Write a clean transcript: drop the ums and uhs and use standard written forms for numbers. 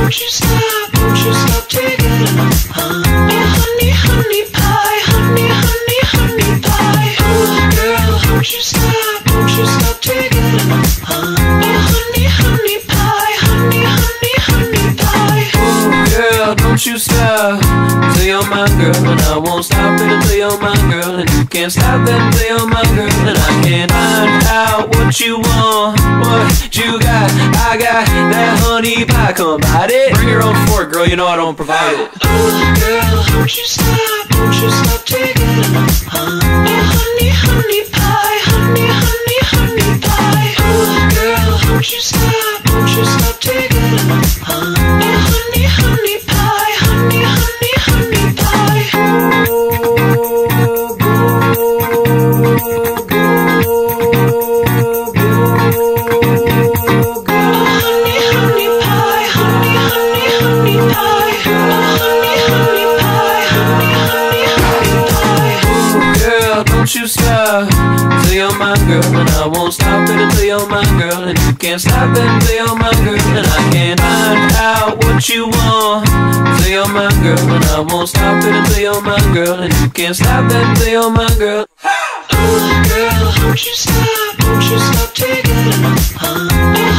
don't you stop taking it. Honey, honey pie, honey, honey, honey pie. Oh, girl, don't you stop taking it. Honey, honey pie, honey, honey, honey pie. Oh, girl, don't you stop till you're my girl, and I won't stop it until you're my girl, and you can't stop it until you're my girl, and I can't find out what you want, what you got. I got that honey pie, come bite it. Bring your own fork, girl, you know I don't provide it. Oh, girl, don't you stop taking it. Honey, honey pie, honey, honey, honey pie. Oh, girl, don't you stop taking it. Honey, honey pie, honey, honey, honey pie. Don't you stop till you're my girl, and I won't stop it until you're my girl, and you can't stop it until you're my girl, and I can't find out what you want till you're my girl, and I won't stop it until you're my girl, and you can't stop that until you're my girl. Oh, girl, don't you stop taking it.